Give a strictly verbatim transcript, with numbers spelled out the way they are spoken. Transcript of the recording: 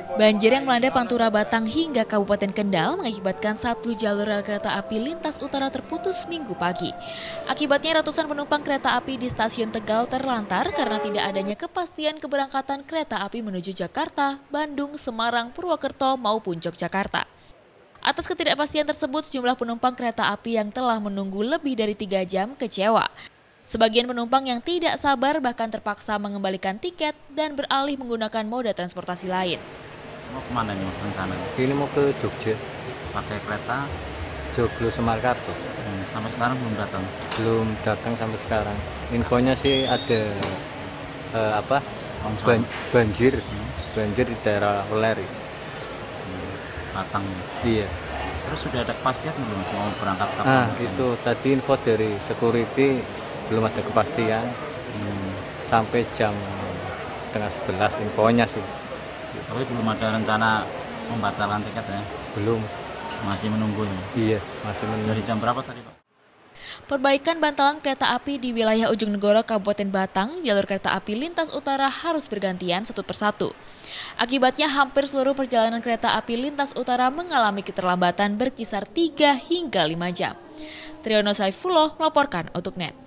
Banjir yang melanda Pantura Batang hingga Kabupaten Kendal mengakibatkan satu jalur rel kereta api lintas utara terputus Minggu pagi. Akibatnya ratusan penumpang kereta api di stasiun Tegal terlantar karena tidak adanya kepastian keberangkatan kereta api menuju Jakarta, Bandung, Semarang, Purwokerto maupun Yogyakarta. Atas ketidakpastian tersebut, sejumlah penumpang kereta api yang telah menunggu lebih dari tiga jam kecewa. Sebagian penumpang yang tidak sabar bahkan terpaksa mengembalikan tiket dan beralih menggunakan moda transportasi lain. Mau kemana nih mas rencana? Ini mau ke Jogja, Pakai kereta? Joglo Semarkarto. Hmm, sampai sekarang belum datang? Belum datang sampai sekarang. Infonya sih ada eh, apa? Ban banjir, Hmm. banjir di daerah Weleri. Hmm, Batang. Iya. Terus sudah ada kepastian belum mau berangkat kapan? Nah itu tadi info dari security belum ada kepastian. Hmm. Sampai jam setengah sebelas infonya sih. Tapi belum ada rencana pembatalan tiket ya? Belum. Masih menunggu ya? Iya, masih menunggu. Dari jam berapa tadi Pak? Perbaikan bantalan kereta api di wilayah Ujung Negoro, Kabupaten Batang, jalur kereta api lintas utara harus bergantian satu persatu. Akibatnya hampir seluruh perjalanan kereta api lintas utara mengalami keterlambatan berkisar tiga hingga lima jam. Triyono Saifullah melaporkan untuk N E T.